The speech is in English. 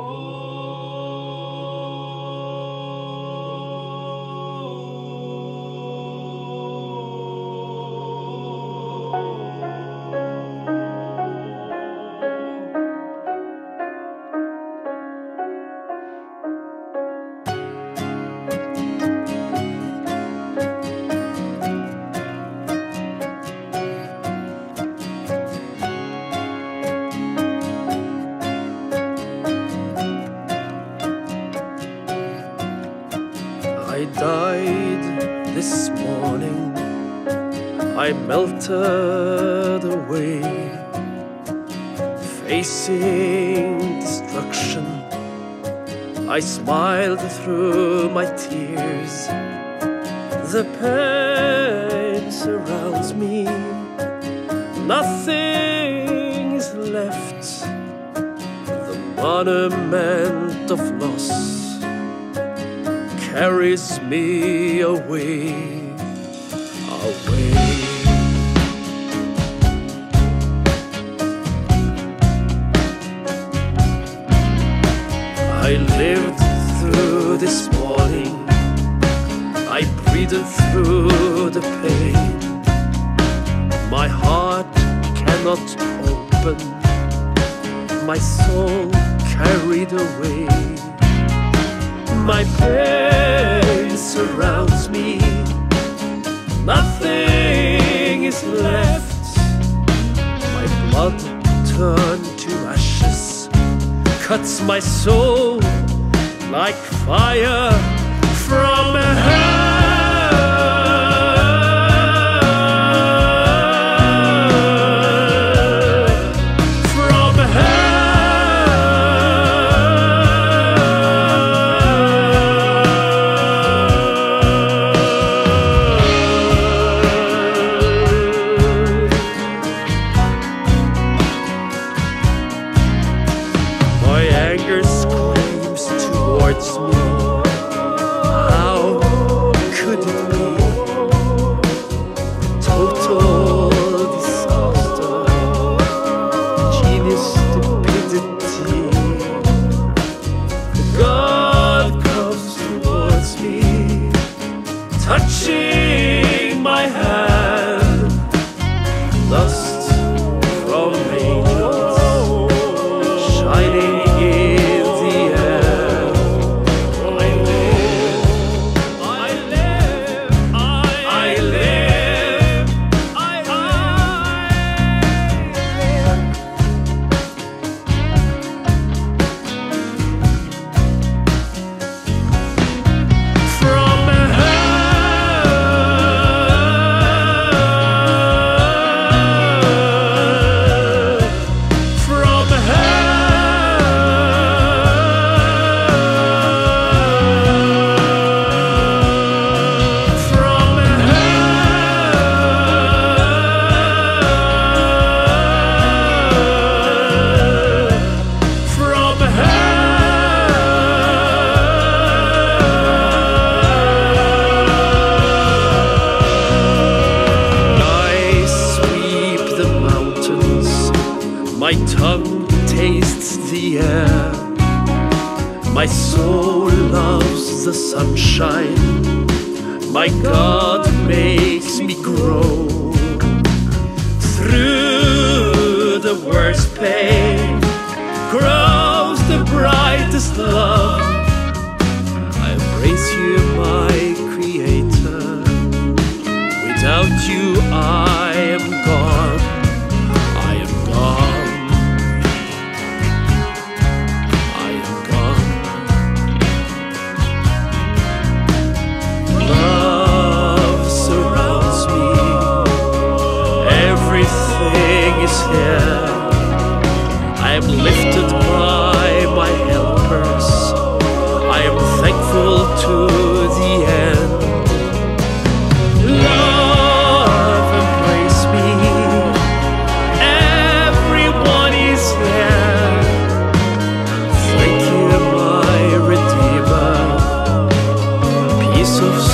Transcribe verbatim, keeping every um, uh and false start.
I died this morning, I melted away, facing destruction. I smiled through my tears. The pain surrounds me, nothing is left. The monument of loss carries me away, away. I lived through this morning, I breathed through the pain. My heart cannot open, my soul carried away. My pain surrounds me, nothing is left. My blood turned to ashes, cuts my soul like fire from hell. My anger screams towards me. How could it be? Total disaster, genius stupidity. God comes towards me, touching my hand. Lust from angels, shining in the air. I live, I live, I live, I live. From my tongue tastes the air, my soul loves the sunshine, my God makes me grow. Through the worst pain grows the brightest love. I embrace you, my Creator. Without you I am gone, I am gone. Here I am lifted by my helpers, I am thankful to the end. Love embrace me, everyone is here. Thank you, my Redeemer, peace of